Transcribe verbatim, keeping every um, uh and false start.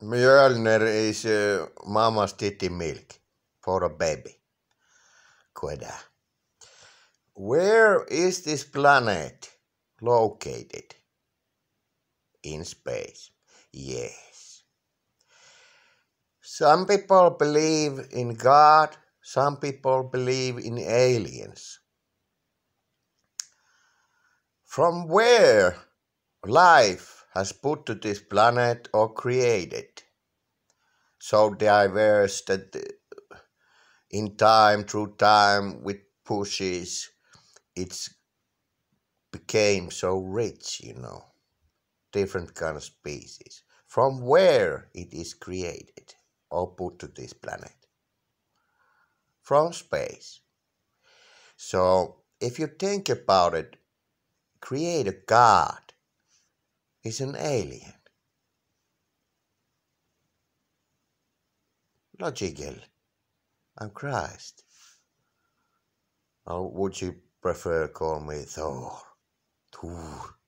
Mjölner is uh, mama's titty milk for a baby. Koeda. Where is this planet located? In space. Yes. Some people believe in God, some people believe in aliens. From where life has put to this planet or created? So diverse that in time, through time, with pushes, it became so rich, you know, different kind of species. From where it is created or put to this planet? From space. So if you think about it, create a God is an alien. Logical. I'm Christ. Or would you prefer call me Thor? Thor.